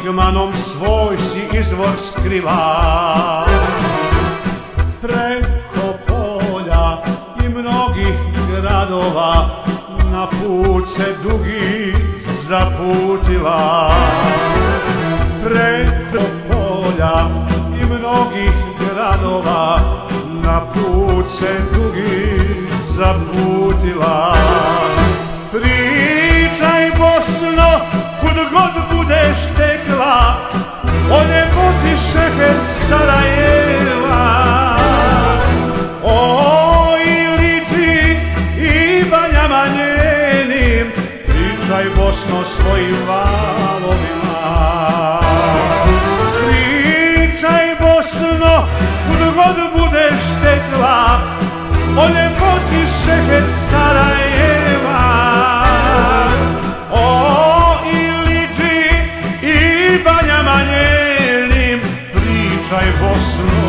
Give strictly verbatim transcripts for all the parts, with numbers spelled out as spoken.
tmanom svoj si izvor skriva. Preko polja i mnogih gradova na put se dugi zaputila. Preko polja i mnogih gradova na put se dugi zaputila. Pričaj, Bosno, kud god budeš tekla, o ljepoti šeher Sarajeva, o Iliči i banjama njenim. Pričaj, Bosno, svojim valovima. Pričaj, Bosno, kud god budeš tekla, o ljepoti šeher Sarajeva, o Iliči i banjama njenim. Pričaj, Bosno,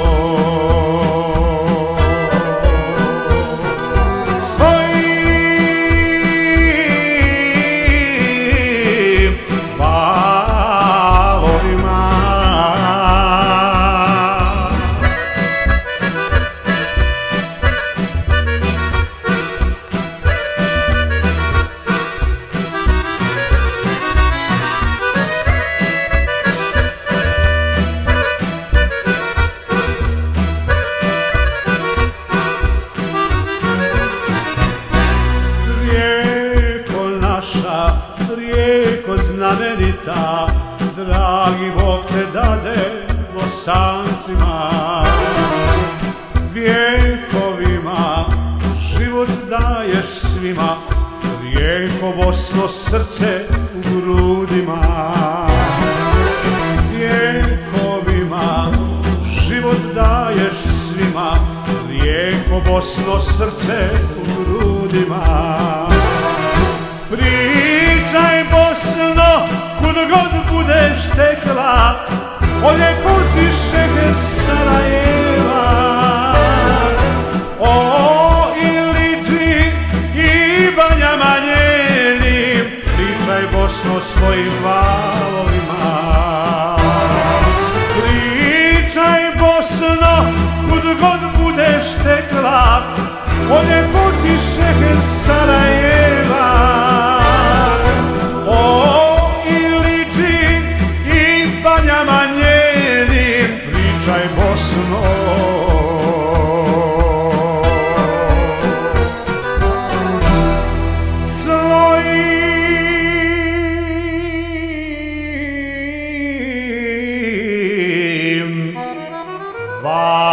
rijeko znamenita, dragi Bog te dade Bosancima. Vjekovima život daješ svima, rijeko Bosno, srce u grudima. Vjekovima život daješ svima, rijeko Bosno, srce u grudima. Pričaj, Bosno, kud god budeš tekla, o ljepoti šeher Sarajeva, o Iliči i banjama njenim. Pričaj, Bosno, svojim valovima. Pričaj, Bosno, kud god budeš tekla, o ljepoti šeher Sarajeva, o Iliči i banjama njenim. Pričaj, Bosno, svojim valovima.